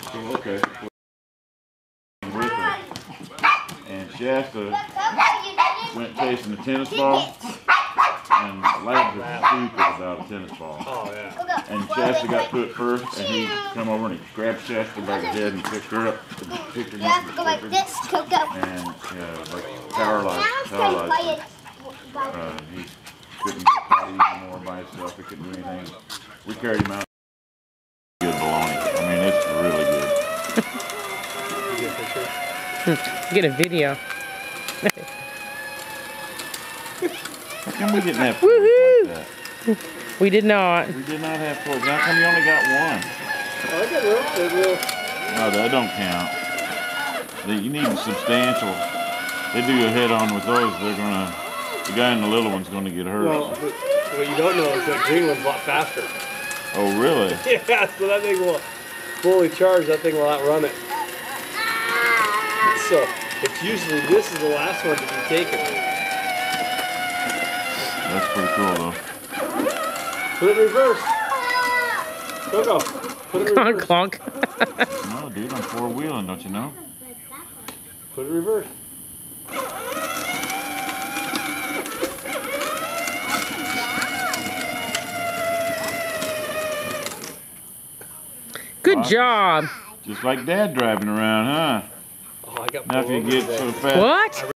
So, okay. With her. And Shasta went chasing a tennis ball. And Labs are stupid about a tennis ball. Oh, yeah. And Shasta got put first, and he come over and he grabbed Shasta by the head and picked her up. Picked her up Go like this, Coco. And like paralyzed. He couldn't get potty anymore by himself. He couldn't do anything. We carried him out. Good bologna. I mean, it's really good. You get a picture? Get a video. How come we didn't have toys like that? We did not. We did not have toys. How come you only got one? Oh, I got real. No, that don't count. You need a substantial. They do a head-on with those. They're gonna. The guy in the little one's gonna get hurt. Well, what you don't know is that green one's a lot faster. Oh, really? Yeah, so that thing will fully charge. That thing will outrun it. So it's usually this is the last one to be taken. That's pretty cool, though. Put it in reverse. Go. Put it in reverse. Clonk. No, dude, I'm four-wheeling, don't you know? Put it in reverse. Good job. Just like Dad driving around, huh? Oh, I got now if you get so fast. What?